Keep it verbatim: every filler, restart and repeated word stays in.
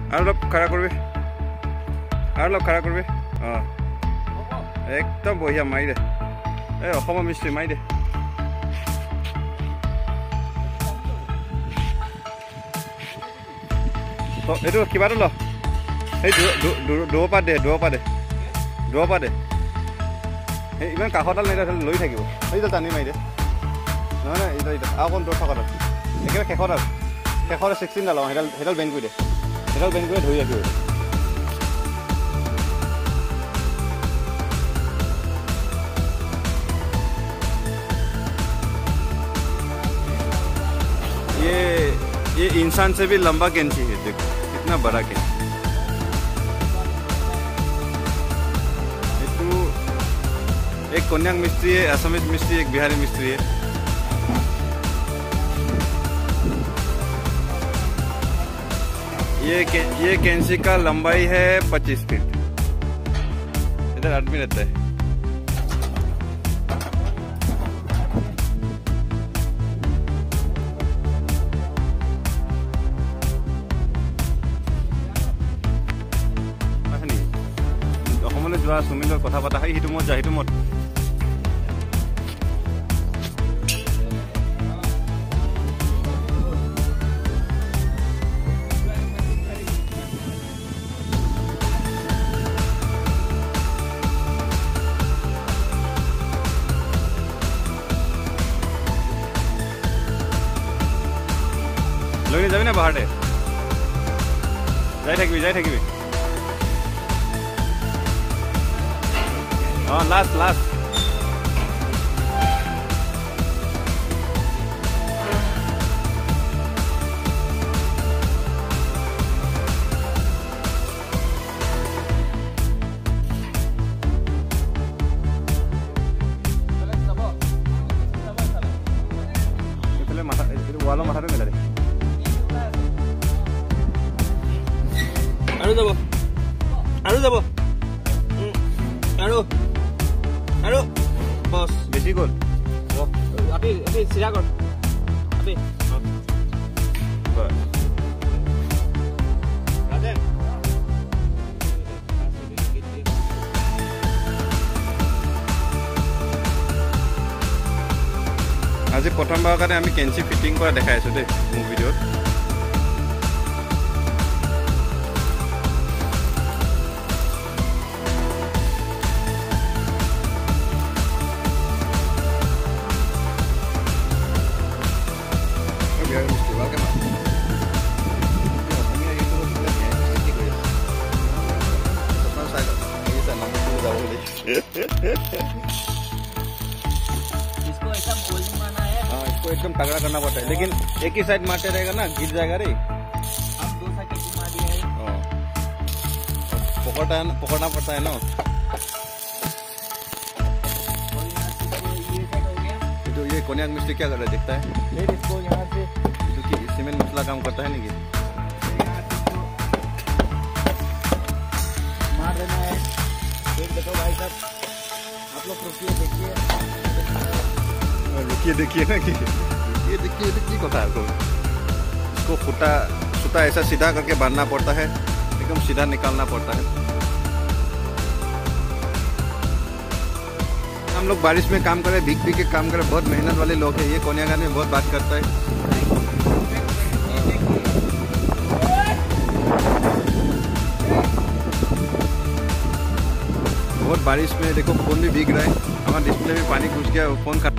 আৰু অলপ খাৰা কৰিবি আৰু অলপ খাৰা কৰিবি অঁ একদম বঢ়িয়া মাৰি দে এই অসমৰ মিস্ত্ৰী মাৰি দে এইটো কিবাটো ল এই দূৰৰ পৰা দে দূৰৰ পৰা দে দূৰৰ পৰা দে সেই ইমান কাষৰডাল নেদে লৈ থাকিব এইডাল টানি মাৰি দে নহয় নহয় এইডাল এইডাল আৰু অকণ দূৰত থকাডাল একেবাৰে শেষৰডাল শেষৰ ছিক্সটিনডাল অঁ সেইডাল সেইডাল বেণ্ড কৰি দে সেইডাল বেণ্ড কৰি ধৰি ৰাখিব ये ये इंसान से भी लंबा कैंची है देखो कितना बड़ा कैंची ये तो एक कोन्याक मिस्त्री है असमीज मिस्त्री एक बिहारी मिस्त्री है ये ये कैंची का लंबाई है पच्चीस फीट इधर आदमी रहता है সুমিলৰ কথা পতা হয় সেইটো মত যায় সেইটো মত লৈ যাবি না বাহাৰতে যাই থাকিবি যাই থাকিবি Oh, last, last. Itu mata, itu wala mata tu mila deh. Aduh, jabo. Aduh, jabo. Aduh. Aduh, bos. Besi gol. Oh, api, api sirah gol. Api. Oh. Bos. Raden. আজি প্ৰথমবাৰৰ কাৰণে আমি কেঞ্চি ফিটিং কৰা দেখাই আছো দেই মোৰ ভিডিঅ'ত इसको ऐसा बोल्डिंग मारना है हाँ इसको एकदम तगड़ा करना पड़ता है लेकिन एक ही साइड मारते रहेगा ना गिर जाएगा रे अब दो साइड मार दिया है पकड़ता है ना पकड़ना पड़ता है ना तो ये कोन्याक मिस्त्री क्या कर रहा है देखता है फिर इसको यहाँ से क्योंकि सीमेंट मसला काम करता है नहीं मार देना है देख देखो भाई साहब आप लोग रुकिए देखिए रुकिए देखिए ना कि रुकिए देखिए देखिए को था इसको फुटा सूता ऐसा सीधा करके बांधना पड़ता है एकदम सीधा निकालना पड़ता है हम लोग बारिश में काम करे भीग भीग के काम करे बहुत मेहनत वाले लोग हैं ये कोन्यागान में बहुत बात करता है बहुत बारिश में देखो फोन भी भीग रहा है हमारा डिस्प्ले में पानी घुस गया फोन